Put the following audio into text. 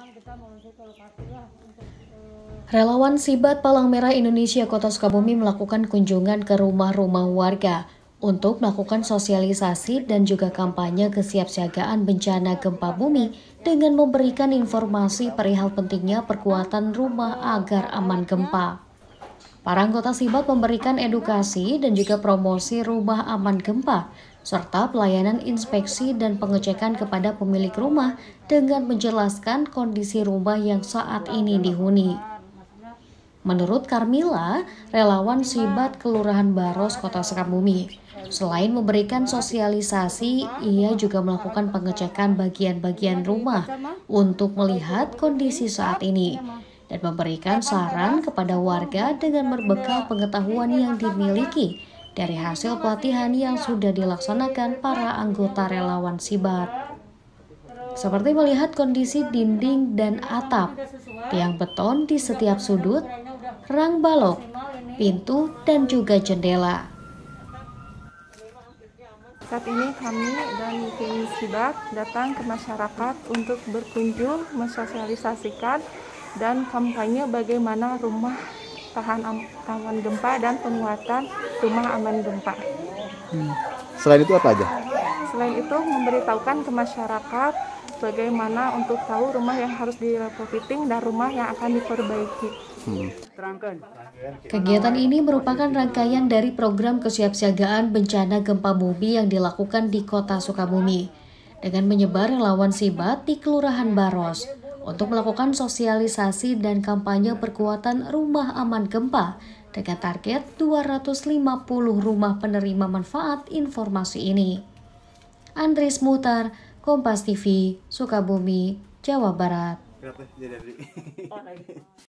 Relawan Sibat Palang Merah Indonesia Kota Sukabumi melakukan kunjungan ke rumah-rumah warga untuk melakukan sosialisasi dan juga kampanye kesiapsiagaan bencana gempa bumi dengan memberikan informasi perihal pentingnya perkuatan rumah agar aman gempa. Para anggota Sibat memberikan edukasi dan juga promosi rumah aman gempa, serta pelayanan inspeksi dan pengecekan kepada pemilik rumah dengan menjelaskan kondisi rumah yang saat ini dihuni. Menurut Karmila, relawan Sibat Kelurahan Baros Kota Sukabumi, selain memberikan sosialisasi, ia juga melakukan pengecekan bagian-bagian rumah untuk melihat kondisi saat ini dan memberikan saran kepada warga dengan berbekal pengetahuan yang dimiliki dari hasil pelatihan yang sudah dilaksanakan para anggota relawan Sibat. Seperti melihat kondisi dinding dan atap, tiang beton di setiap sudut, rang balok, pintu, dan juga jendela. Saat ini kami dan tim Sibat datang ke masyarakat untuk berkunjung, mensosialisasikan dan kampanye bagaimana rumah tahan aman gempa dan penguatan rumah aman gempa. Selain itu apa aja? Selain itu memberitahukan ke masyarakat bagaimana untuk tahu rumah yang harus diretrofitting dan rumah yang akan diperbaiki. Kegiatan ini merupakan rangkaian dari program kesiapsiagaan bencana gempa bumi yang dilakukan di Kota Sukabumi dengan menyebar relawan Sibat di Kelurahan Baros untuk melakukan sosialisasi dan kampanye perkuatan rumah aman gempa dengan target 250 rumah penerima manfaat informasi ini. Andris Mutar, Kompas TV, Sukabumi, Jawa Barat.